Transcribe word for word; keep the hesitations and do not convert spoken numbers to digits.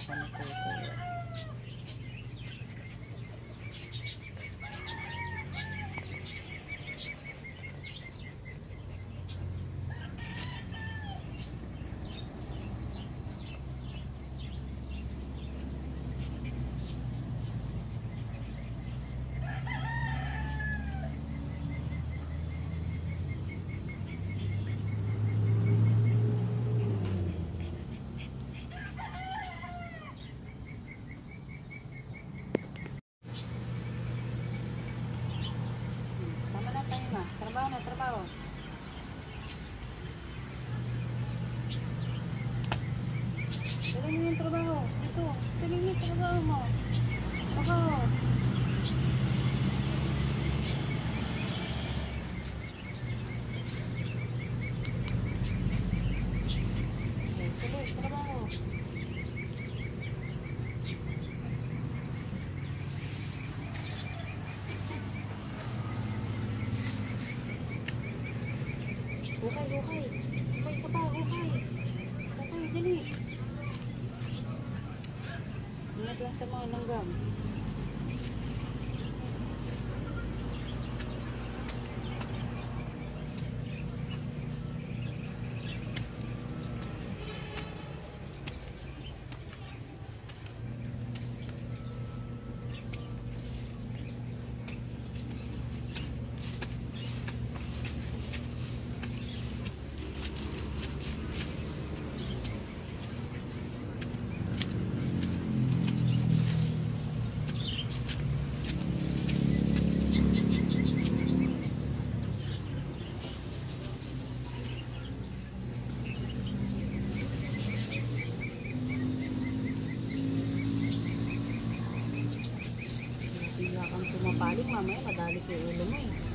pa ni Tutoy. Trabaho na, trabaho. Tuloy mo yung trabaho. Ito, tuloy mo yung trabaho mo. Ako. Tuloy, trabaho. Hukay, hukay. Hukay ka pa, hukay. Hukay, dali. Ingat lang sa mga langgam. Bigla kang pumapaling, mamaya madali ko yung ulo mo eh.